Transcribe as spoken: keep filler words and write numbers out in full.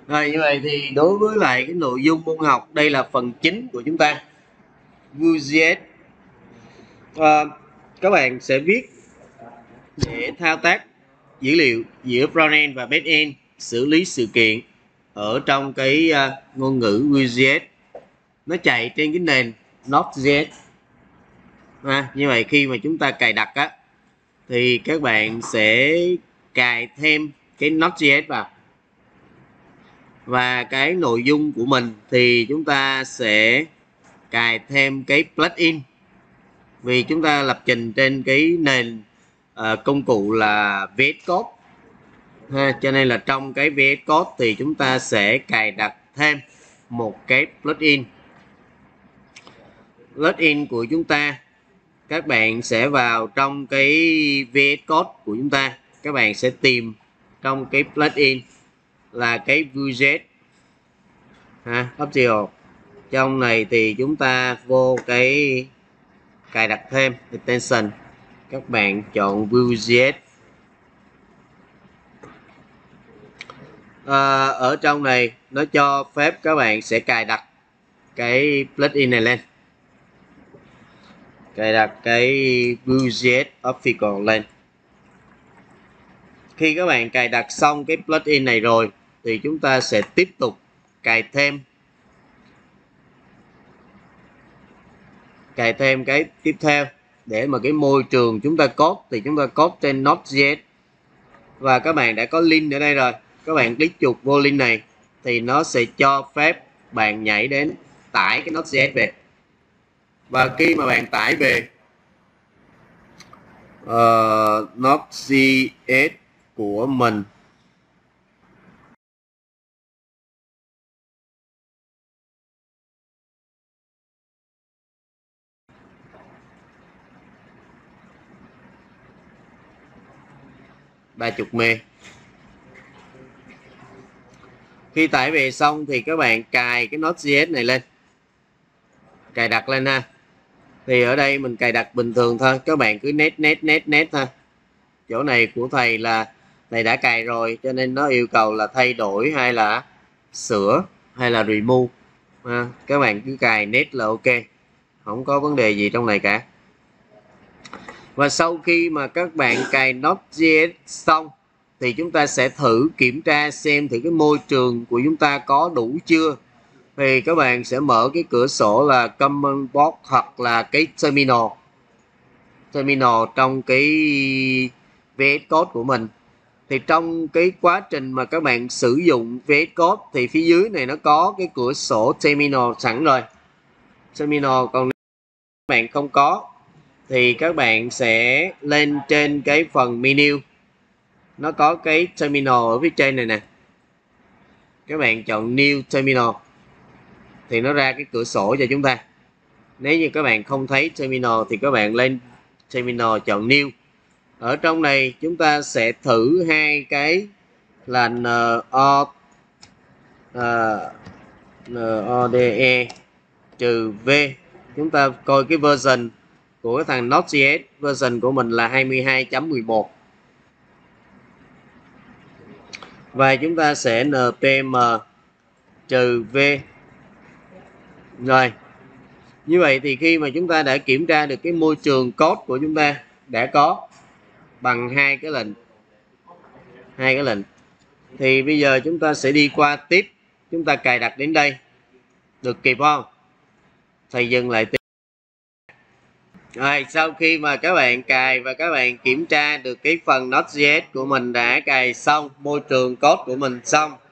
Rồi như vậy thì đối với lại cái nội dung môn học, đây là phần chính của chúng ta. Vue.js à, các bạn sẽ viết để thao tác dữ liệu giữa frontend và backend, xử lý sự kiện ở trong cái uh, ngôn ngữ Vue.js. Nó chạy trên cái nền Node.js. À, như vậy khi mà chúng ta cài đặt á, thì các bạn sẽ cài thêm cái Node.js vào. Và cái nội dung của mình thì chúng ta sẽ cài thêm cái plugin, vì chúng ta lập trình trên cái nền uh, công cụ là vê ét Code ha, cho nên là trong cái vê ét Code thì chúng ta sẽ cài đặt thêm một cái plugin. Plugin của chúng ta, các bạn sẽ vào trong cái vê ét Code của chúng ta, các bạn sẽ tìm trong cái plugin là cái Vue.js ha, optional. Trong này thì chúng ta vô cái cài đặt thêm extension, các bạn chọn Vue.js. À, ở trong này nó cho phép các bạn sẽ cài đặt cái plugin này lên, cài đặt cái Vue.js official lên. Khi các bạn cài đặt xong cái plugin này rồi thì chúng ta sẽ tiếp tục cài thêm cài thêm cái tiếp theo, để mà cái môi trường chúng ta code thì chúng ta code trên Node.js. Và các bạn đã có link ở đây rồi, các bạn click chuột vô link này thì nó sẽ cho phép bạn nhảy đến tải cái Node.js về. Và khi mà bạn tải về uh, Node.js của mình, ba mươi mê. Khi tải về xong thì các bạn cài cái Node.js này lên, cài đặt lên ha. Thì ở đây mình cài đặt bình thường thôi, các bạn cứ net net net net thôi. Chỗ này của thầy là thầy đã cài rồi, cho nên nó yêu cầu là thay đổi hay là sửa hay là remove ha. Các bạn cứ cài net là ok, không có vấn đề gì trong này cả. Và sau khi mà các bạn cài Node.js xong thì chúng ta sẽ thử kiểm tra xem thử cái môi trường của chúng ta có đủ chưa. Thì các bạn sẽ mở cái cửa sổ là command box hoặc là cái terminal terminal trong cái vê ét Code của mình. Thì trong cái quá trình mà các bạn sử dụng vê ét Code thì phía dưới này nó có cái cửa sổ terminal sẵn rồi, terminal. Còn nếu các bạn không có thì các bạn sẽ lên trên cái phần menu, nó có cái terminal ở phía trên này nè, các bạn chọn new terminal thì nó ra cái cửa sổ cho chúng ta. Nếu như các bạn không thấy terminal thì các bạn lên terminal chọn new. Ở trong này chúng ta sẽ thử hai cái là no uh, node trừ v. Chúng ta coi cái version của cái thằng Node.js, version của mình là hai mươi hai chấm mười một. Và chúng ta sẽ npm trừ v. Rồi, như vậy thì khi mà chúng ta đã kiểm tra được cái môi trường code của chúng ta đã có bằng hai cái lệnh hai cái lệnh thì bây giờ chúng ta sẽ đi qua tiếp. Chúng ta cài đặt đến đây được kịp không? Thầy dừng lại tiếp. Rồi, sau khi mà các bạn cài và các bạn kiểm tra được cái phần Node.js của mình đã cài xong, môi trường code của mình xong,